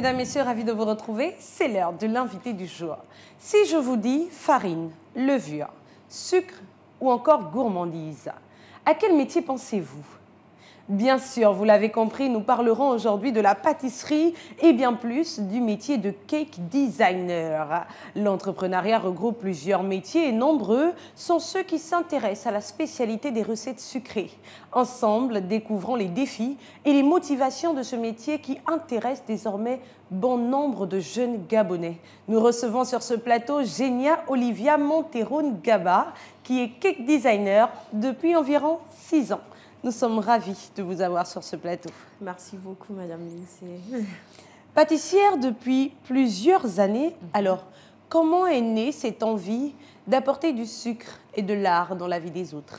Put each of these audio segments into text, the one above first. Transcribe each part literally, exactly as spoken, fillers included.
mesdames, messieurs, ravis de vous retrouver. C'est l'heure de l'invité du jour. Si je vous dis farine, levure, sucre ou encore gourmandise, à quel métier pensez-vous? Bien sûr, vous l'avez compris, nous parlerons aujourd'hui de la pâtisserie et bien plus du métier de cake designer. L'entrepreneuriat regroupe plusieurs métiers et nombreux sont ceux qui s'intéressent à la spécialité des recettes sucrées. Ensemble, découvrons les défis et les motivations de ce métier qui intéresse désormais bon nombre de jeunes Gabonais. Nous recevons sur ce plateau Genia Olivia Montero-Ngaba, qui est cake designer depuis environ six ans. Nous sommes ravis de vous avoir sur ce plateau. Merci beaucoup, Madame Lindsay. Pâtissière depuis plusieurs années, alors comment est née cette envie d'apporter du sucre et de l'art dans la vie des autres?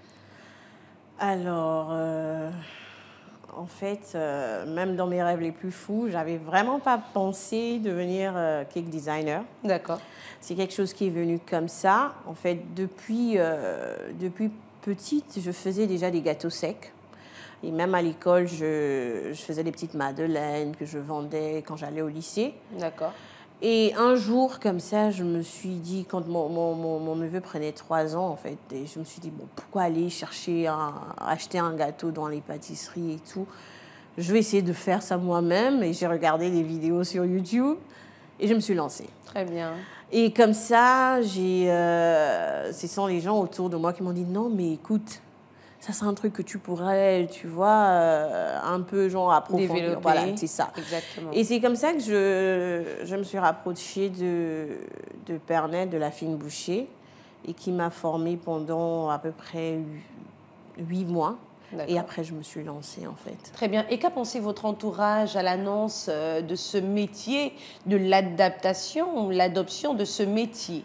Alors, euh, en fait, euh, même dans mes rêves les plus fous, j'avais vraiment pas pensé devenir euh, cake designer. D'accord. C'est quelque chose qui est venu comme ça. En fait, depuis, euh, depuis petite, je faisais déjà des gâteaux secs. Et même à l'école, je, je faisais des petites madeleines que je vendais quand j'allais au lycée. D'accord. Et un jour, comme ça, je me suis dit, quand mon, mon, mon, mon neveu prenait trois ans, en fait, et je me suis dit, bon, pourquoi aller chercher, un, acheter un gâteau dans les pâtisseries et tout? Je vais essayer de faire ça moi-même. Et j'ai regardé des vidéos sur YouTube et je me suis lancée. Très bien. Et comme ça, j'ai, euh, ce sont les gens autour de moi qui m'ont dit, non, mais écoute, ça c'est un truc que tu pourrais, tu vois, euh, un peu genre approfondir. Développer. Voilà, c'est ça. Exactement. Et c'est comme ça que je, je me suis rapprochée de, de Pernelle, de la Fine Boucher, et qui m'a formée pendant à peu près huit mois. Et après, je me suis lancée, en fait. Très bien. Et qu'a pensé votre entourage à l'annonce de ce métier, de l'adaptation, l'adoption de ce métier?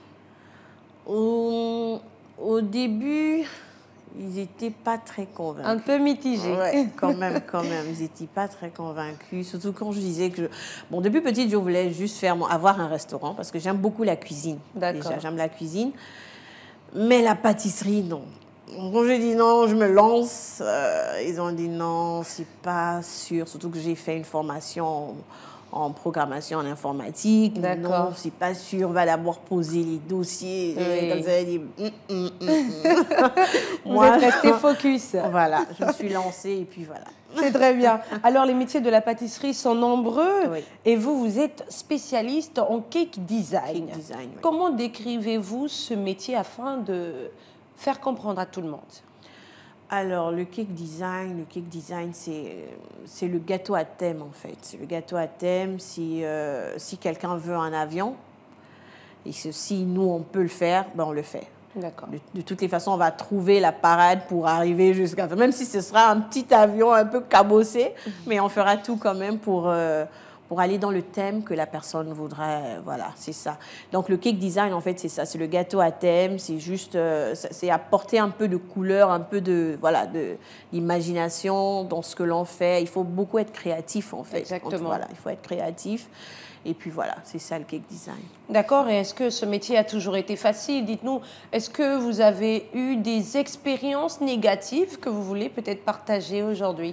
Au, au début, ils n'étaient pas très convaincus. Un peu mitigés. Ouais, quand même, quand même. Ils n'étaient pas très convaincus. Surtout quand je disais que... Je... Bon, depuis petite, je voulais juste faire, avoir un restaurant parce que j'aime beaucoup la cuisine. D'accord. Déjà, j'aime la cuisine. Mais la pâtisserie, non. Quand j'ai dit non, je me lance, euh, ils ont dit non, c'est pas sûr. Surtout que j'ai fait une formation en, en programmation en informatique. D'accord. Non, c'est pas sûr. On va d'abord poser les dossiers. Oui. Comme ça, dit, mm, mm, mm, mm. Vous Moi, êtes resté focus. Voilà, je me suis lancée et puis voilà. C'est très bien. Alors, les métiers de la pâtisserie sont nombreux. Oui. Et vous, vous êtes spécialiste en cake design. Cake design, oui. Comment décrivez-vous ce métier afin de faire comprendre à tout le monde? Alors, le cake design, le cake design, c'est le gâteau à thème, en fait. C'est le gâteau à thème, si, euh, si quelqu'un veut un avion, et si nous, on peut le faire, ben on le fait. D'accord. De, de toutes les façons, on va trouver la parade pour arriver jusqu'à... Même si ce sera un petit avion un peu cabossé, mmh. mais on fera tout quand même pour... Euh, pour aller dans le thème que la personne voudrait. Voilà, c'est ça. Donc, le cake design, en fait, c'est ça. C'est le gâteau à thème. C'est juste... Euh, c'est apporter un peu de couleur, un peu de... Voilà, d'imagination dans ce que l'on fait. Il faut beaucoup être créatif, en fait. Exactement. Voilà, il faut être créatif. Et puis, voilà, c'est ça, le cake design. D'accord. Et est-ce que ce métier a toujours été facile? Dites-nous, est-ce que vous avez eu des expériences négatives que vous voulez peut-être partager aujourd'hui?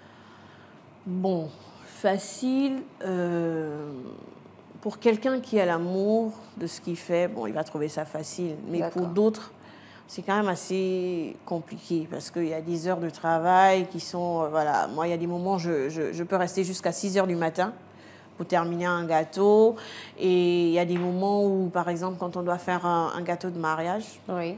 Bon... Facile, euh, pour quelqu'un qui a l'amour de ce qu'il fait, bon, il va trouver ça facile. Mais pour d'autres, c'est quand même assez compliqué parce qu'il y a des heures de travail qui sont... Euh, voilà, moi, il y a des moments, je, je, je peux rester jusqu'à six heures du matin pour terminer un gâteau. Et il y a des moments où, par exemple, quand on doit faire un, un gâteau de mariage... Oui.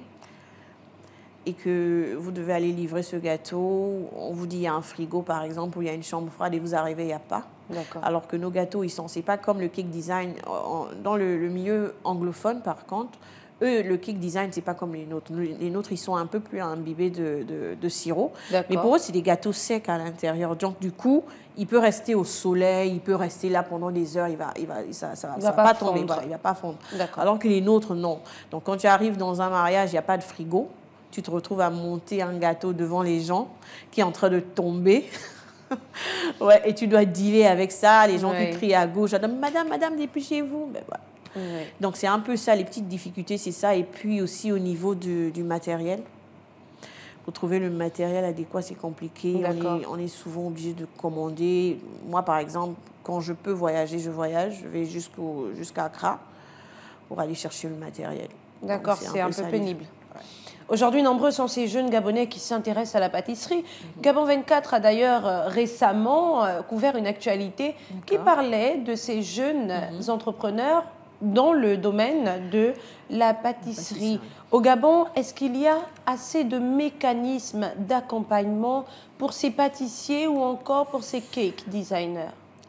Et que vous devez aller livrer ce gâteau, on vous dit il y a un frigo par exemple, ou il y a une chambre froide et vous arrivez, il n'y a pas. Alors que nos gâteaux, ils sont, c'est pas comme le cake design. Dans le, le milieu anglophone par contre, eux, le cake design, c'est pas comme les nôtres. Les nôtres, ils sont un peu plus imbibés de, de, de sirop. Mais pour eux, c'est des gâteaux secs à l'intérieur. Donc du coup, il peut rester au soleil, il peut rester là pendant des heures, il va, il va, ça, ça, il ça va va pas pas tomber, fondre. il va pas fondre. Alors que les nôtres, non. Donc quand tu arrives dans un mariage, il n'y a pas de frigo. Tu te retrouves à monter un gâteau devant les gens qui est en train de tomber. Ouais, et tu dois dealer avec ça, les gens oui. qui crient à gauche, madame, madame, dépêchez-vous. Ben, voilà. Oui. Donc c'est un peu ça, les petites difficultés, c'est ça. Et puis aussi au niveau de, du matériel. Pour trouver le matériel adéquat, c'est compliqué. On est, on est souvent obligé de commander. Moi, par exemple, quand je peux voyager, je voyage. Je vais jusqu'au, jusqu'à Accra pour aller chercher le matériel. D'accord, c'est un, un peu, peu pénible. Ouais. Aujourd'hui, nombreux sont ces jeunes Gabonais qui s'intéressent à la pâtisserie. Mm-hmm. Gabon vingt-quatre a d'ailleurs euh, récemment euh, couvert une actualité qui parlait de ces jeunes mm-hmm. entrepreneurs dans le domaine de la pâtisserie. Au Gabon, est-ce qu'il y a assez de mécanismes d'accompagnement pour ces pâtissiers ou encore pour ces cake designers?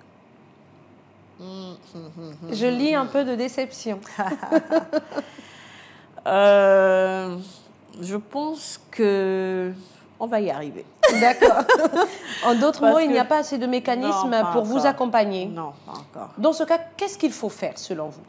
Je lis un peu de déception. euh, je pense que on va y arriver. D'accord. En d'autres mots, il n'y a pas assez de mécanismes non, pour encore. vous accompagner. Non, pas encore. Dans ce cas, qu'est-ce qu'il faut faire selon vous?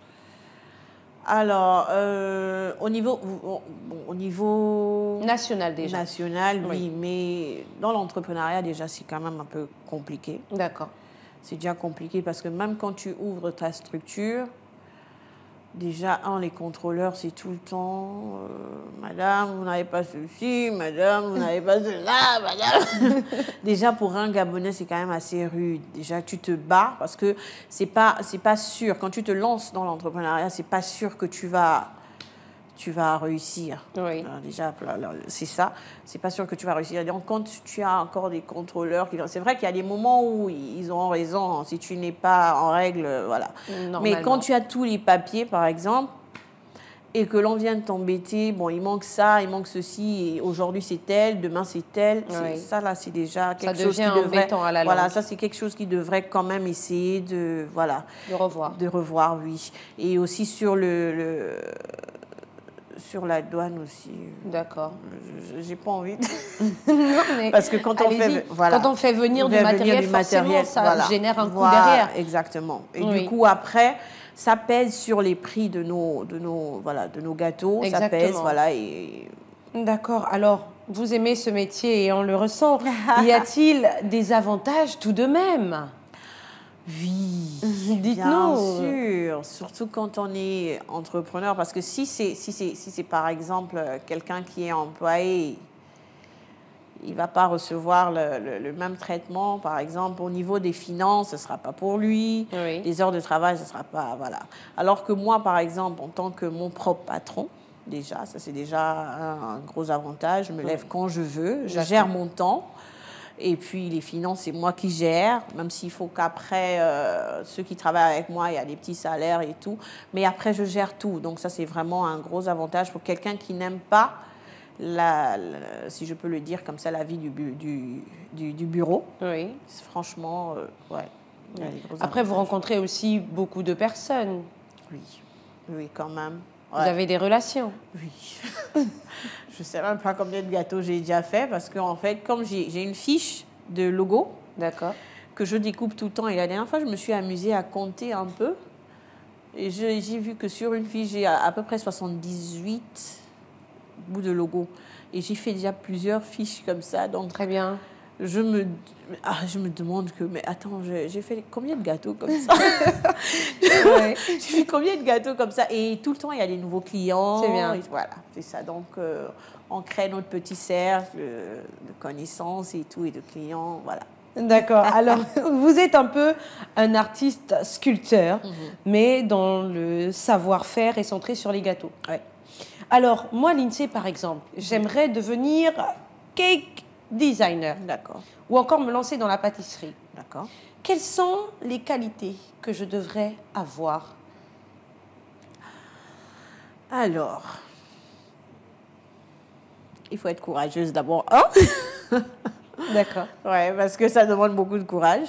Alors, euh, au niveau, bon, au niveau national déjà. National, oui, oui. Mais dans l'entrepreneuriat déjà, c'est quand même un peu compliqué. D'accord. C'est déjà compliqué parce que même quand tu ouvres ta structure, déjà, un, les contrôleurs, c'est tout le temps euh, « Madame, vous n'avez pas ceci, madame, vous n'avez pas cela, madame ». Déjà, pour un Gabonais, c'est quand même assez rude. Déjà, tu te bats parce que c'est pas, c'est pas sûr. Quand tu te lances dans l'entrepreneuriat, c'est pas sûr que tu vas, tu vas réussir. Oui. Alors, déjà, c'est ça. C'est pas sûr que tu vas réussir. Donc, quand tu as encore des contrôleurs, qui... c'est vrai qu'il y a des moments où ils ont raison. Si tu n'es pas en règle, voilà. Mais quand tu as tous les papiers, par exemple, et que l'on vient de t'embêter, bon, il manque ça, il manque ceci, et aujourd'hui c'est tel, demain c'est tel. Oui. Ça, là, c'est déjà quelque ça chose qui devrait... embêtant à la voilà, langue. ça, c'est quelque chose qui devrait quand même essayer de... Voilà. De revoir. De revoir, oui. Et aussi sur le... le sur la douane aussi. D'accord. J'ai pas envie. De... non, mais parce que quand on fait, voilà, quand on fait venir du matériel, venir du matériel, ça voilà, génère un coût voilà, derrière. Exactement. Et oui. du coup après, ça pèse sur les prix de nos, de nos, voilà, de nos gâteaux. Exactement. Ça pèse, voilà. Et... D'accord. Alors, vous aimez ce métier et on le ressent. Y a-t-il des avantages tout de même? Oui, dites-nous. Bien sûr, surtout quand on est entrepreneur, parce que si c'est si c'est si c'est par exemple quelqu'un qui est employé, il ne va pas recevoir le, le, le même traitement, par exemple au niveau des finances, ce ne sera pas pour lui, oui. Les heures de travail, ce ne sera pas, voilà. Alors que moi, par exemple, en tant que mon propre patron, déjà, ça c'est déjà un, un gros avantage, je me lève oui. quand je veux, je gère mon temps. Et puis, les finances, c'est moi qui gère, même s'il faut qu'après, euh, ceux qui travaillent avec moi, il y a des petits salaires et tout. Mais après, je gère tout. Donc, ça, c'est vraiment un gros avantage pour quelqu'un qui n'aime pas, la, la, si je peux le dire comme ça, la vie du, du, du, du bureau. Oui. Franchement, euh, ouais. Il y a des gros après, avantages. Vous rencontrez aussi beaucoup de personnes. Oui, oui, quand même. Ouais. Vous avez des relations? Oui. Je ne sais même pas combien de gâteaux j'ai déjà fait parce qu'en fait, comme j'ai une fiche de logo que je découpe tout le temps, et la dernière fois, je me suis amusée à compter un peu. Et j'ai vu que sur une fiche, j'ai à, à peu près soixante-dix-huit bouts de logo. Et j'ai fait déjà plusieurs fiches comme ça. Donc, très bien. Je me, ah, je me demande que, mais attends, j'ai fait combien de gâteaux comme ça? ouais. J'ai fait combien de gâteaux comme ça? Et tout le temps, il y a des nouveaux clients. C'est bien. Et voilà, c'est ça. Donc, euh, on crée notre petit cercle de connaissances et tout, et de clients, voilà. D'accord. Alors, vous êtes un peu un artiste sculpteur, mm-hmm. mais dans le savoir-faire et centré sur les gâteaux. Ouais. Alors, moi, Lindsay, par exemple, j'aimerais devenir cake designer. D'accord. Ou encore me lancer dans la pâtisserie. D'accord. Quelles sont les qualités que je devrais avoir? Alors, il faut être courageuse d'abord. Hein? D'accord. Ouais, parce que ça demande beaucoup de courage.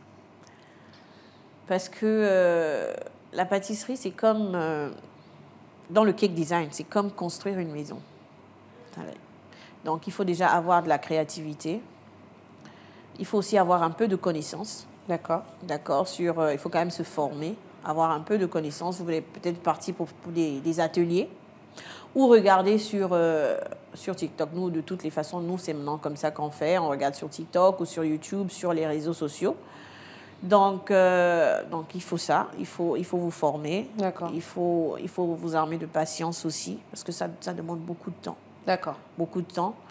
Parce que euh, la pâtisserie, c'est comme... Euh, dans le cake design, c'est comme construire une maison. Donc, il faut déjà avoir de la créativité. Il faut aussi avoir un peu de connaissances. D'accord. D'accord. Sur, euh, il faut quand même se former, avoir un peu de connaissances. Vous voulez peut-être partir pour, pour des, des ateliers ou regarder sur, euh, sur TikTok. Nous, de toutes les façons, nous, c'est maintenant comme ça qu'on fait. On regarde sur TikTok ou sur YouTube, sur les réseaux sociaux. Donc, euh, donc il faut ça. Il faut, il faut vous former. D'accord. Il faut, il faut vous armer de patience aussi, parce que ça, ça demande beaucoup de temps. D'accord. Beaucoup de temps.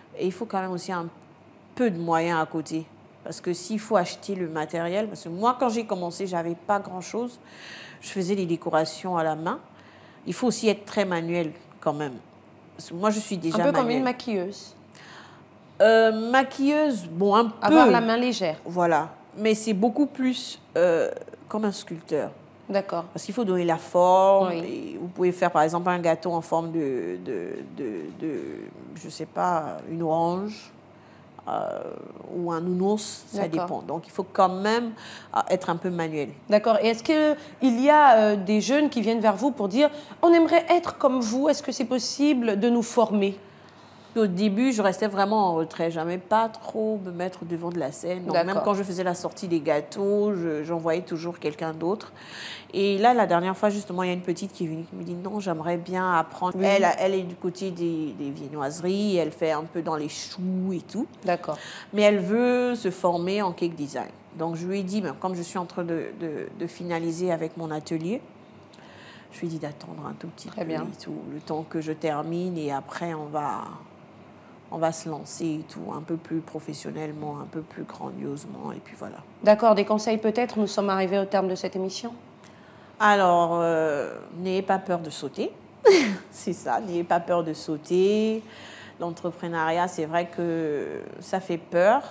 Et il faut quand même aussi un peu de moyens à côté. Parce que s'il faut acheter le matériel, parce que moi, quand j'ai commencé, je n'avais pas grand-chose. Je faisais des décorations à la main. Il faut aussi être très manuel quand même. Parce que moi, je suis déjà manuelle. Un peu manuelle. comme une maquilleuse. Euh, maquilleuse, bon, un peu. Avoir la main légère. Voilà. Mais c'est beaucoup plus euh, comme un sculpteur. D'accord. Parce qu'il faut donner la forme. Oui. Et vous pouvez faire, par exemple, un gâteau en forme de, de, de, de je ne sais pas, une orange euh, ou un nounours. Ça dépend. Donc, il faut quand même être un peu manuel. D'accord. Et est-ce qu'il y a euh, des jeunes qui viennent vers vous pour dire « on aimerait être comme vous », est-ce que c'est possible de nous former ? Au début, je restais vraiment en retrait. Je n'aimais pas trop me mettre devant de la scène. Donc, même quand je faisais la sortie des gâteaux, j'envoyais toujours quelqu'un d'autre. Et là, la dernière fois, justement, il y a une petite qui est venue qui me dit « non, j'aimerais bien apprendre oui. ». Elle, elle est du côté des, des viennoiseries, elle fait un peu dans les choux et tout. D'accord. Mais elle veut se former en cake design. Donc, je lui ai dit, ben, comme je suis en train de, de, de finaliser avec mon atelier, je lui ai dit d'attendre un tout petit Très peu bien. Et tout, le temps que je termine et après, on va... on va se lancer et tout, un peu plus professionnellement, un peu plus grandiosement, et puis voilà. D'accord, des conseils peut-être, nous sommes arrivés au terme de cette émission. Alors, euh, n'ayez pas peur de sauter, c'est ça, n'ayez pas peur de sauter. L'entrepreneuriat, c'est vrai que ça fait peur,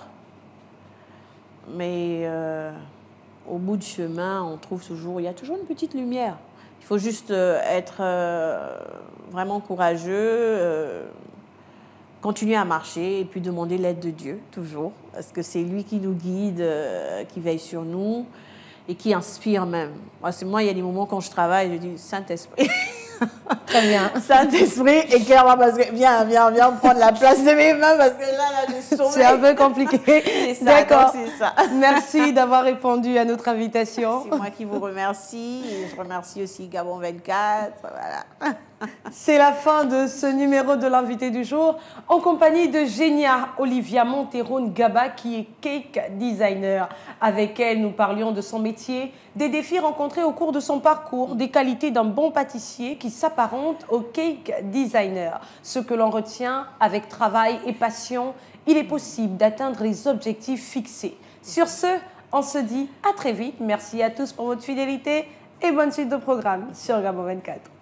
mais euh, au bout du chemin, on trouve toujours, il y a toujours une petite lumière. Il faut juste euh, être euh, vraiment courageux, euh, continuer à marcher et puis demander l'aide de Dieu, toujours, parce que c'est lui qui nous guide, euh, qui veille sur nous et qui inspire même. Moi, moi, il y a des moments quand je travaille, je dis « Saint-Esprit ». Très bien. Saint-Esprit, éclaire-moi parce que viens, viens, viens prendre la place de mes mains parce que là, là, je sommeille. C'est un peu compliqué. C'est ça, d'accord. C'est ça. Merci d'avoir répondu à notre invitation. C'est moi qui vous remercie et je remercie aussi Gabon vingt-quatre. Voilà. C'est la fin de ce numéro de l'invité du jour en compagnie de Génia Olivia Montero-Ngaba qui est cake designer. Avec elle, nous parlions de son métier, des défis rencontrés au cours de son parcours, des qualités d'un bon pâtissier qui s'apparente au cake designer. Ce que l'on retient avec travail et passion, il est possible d'atteindre les objectifs fixés. Sur ce, on se dit à très vite. Merci à tous pour votre fidélité et bonne suite de programme sur Gabon vingt-quatre.